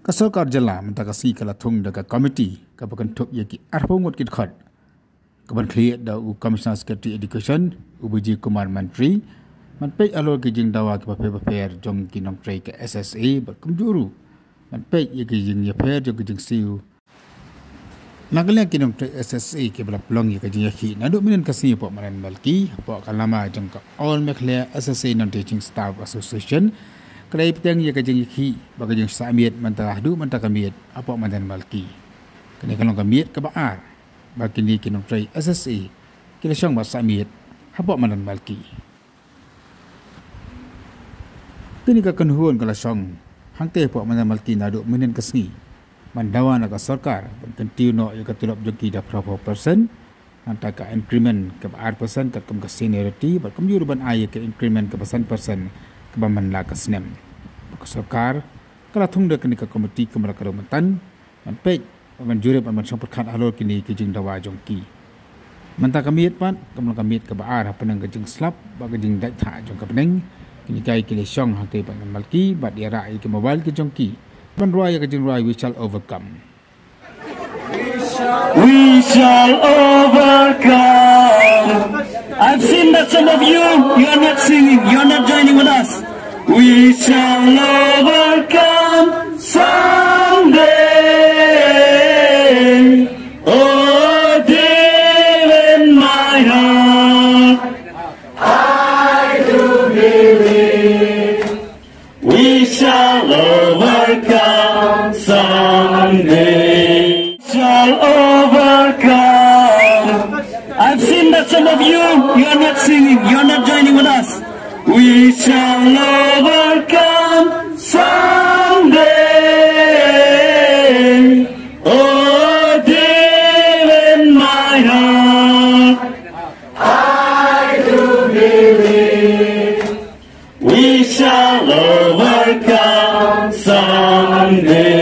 Kasokar jala mentakasi kalatung daga komiti kapakan top yaki arpungut kit khot kapan clear da u Commissioner Secretary Education ubuji Kumar Menteri manpek alor ki jing dawa ki paper jong ki Nongtrei ke SSA berkumjuru manpek yaki jing paper jong ki jing siu nagalnya ki Nongtrei SSA ki bala plong yaki jing yaki nadu minen kasi pok Madan Malki pok kalama jong ka all mekle SSA Non-Teaching Staff Association Kedai petang ia kajeng iki bagi jeng Sahmiet mentah du mentah kamiet apa Madan Malki. Kini kalau kamiet ke baar bagi ni Nongtrei SSA kila syong bas Sahmiet apa Madan Malki. Kini ka kenhuan kala syong hangte apa Madan Malki nadu menen kesni mandawa nak sarkar pentiu no ia katulap jengki dah berapa persen antara ka increment ke baar persen ke seniority berkem juruban ai ke increment ke persen kebaman la kasnem kasokar kala thung de kini ka komiti kemara karomatan manpek manjure pan samput khat alor kini kijing dawa jongki manta kamiet pan kamla kamiet ke baar panang kijing slap ba kijing dak tha jong ka peneng kini kai kile syong hate pan Malki bat dia rai ke mobile ke jongki ban Rwai ke Jingrwai we shall overcome I've seen that some of you are not singing, you are not joining with us. We shall overcome someday. Oh, deep in my heart, I do believe we shall overcome someday. Shall overcome. I've seen that some of you are not singing, you are not joining with us. We shall overcome someday. Oh, deep in my heart, I do believe we shall overcome someday.